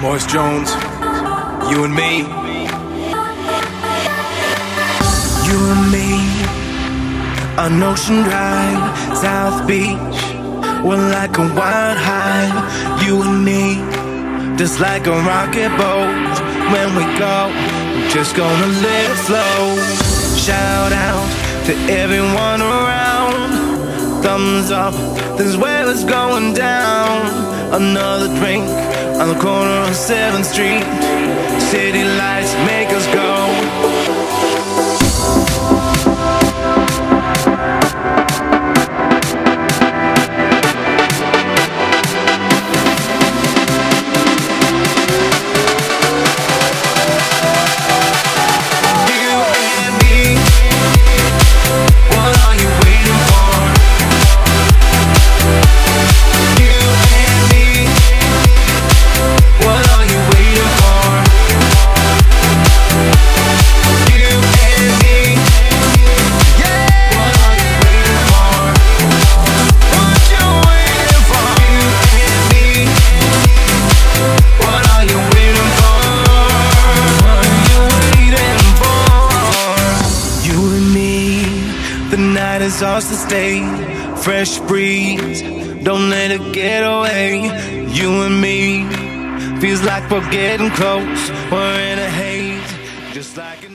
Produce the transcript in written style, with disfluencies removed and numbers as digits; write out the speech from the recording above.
Morris Jones, you and me. You and me, on Ocean Drive, South Beach. We're like a wild high. You and me, just like a rocket boat. When we go, we're just gonna let it flow. Shout out to everyone around. Thumbs up, this is where it's going down. Another drink on the corner of 7th Street. City lights make us go. The night is ours to stay. Fresh breeze, don't let it get away. You and me, feels like we're getting close. We're in a haze, just like